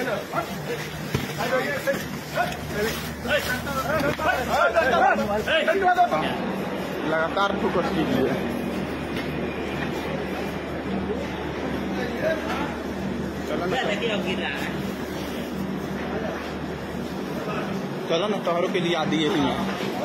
लगातार फोकस कीजिए। चलो ना तोहरों के लिए आदि यही है।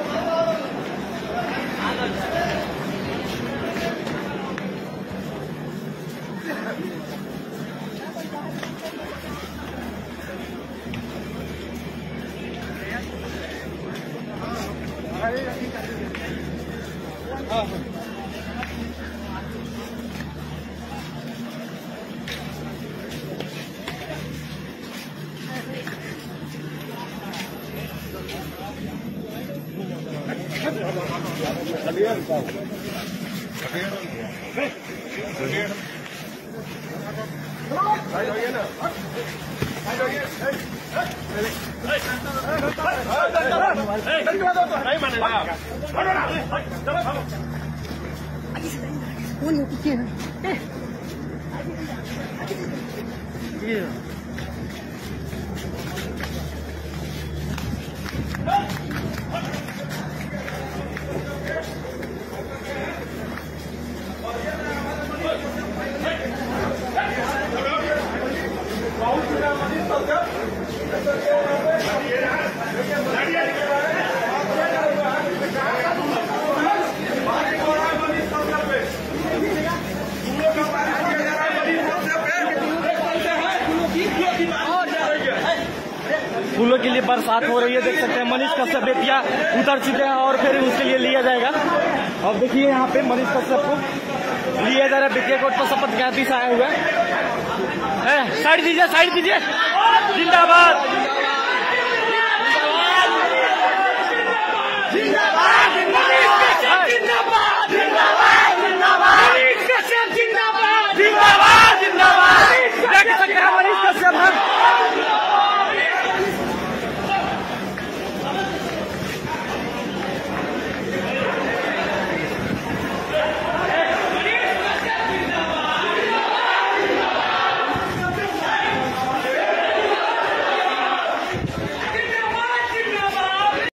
फूलों के लिए बरसात हो रही है, देख सकते हैं। मनीष कश्यप बेतिया उतर चुके हैं और फिर उसके लिए लिया जाएगा। अब देखिए यहाँ पे मनीष कश्यप को लिया जा रहा है। बेतिया कोर्ट पर शपथ ग्रहण आए हुए हैं। साइड दीजिए, साइड दीजिए। जिंदाबाद।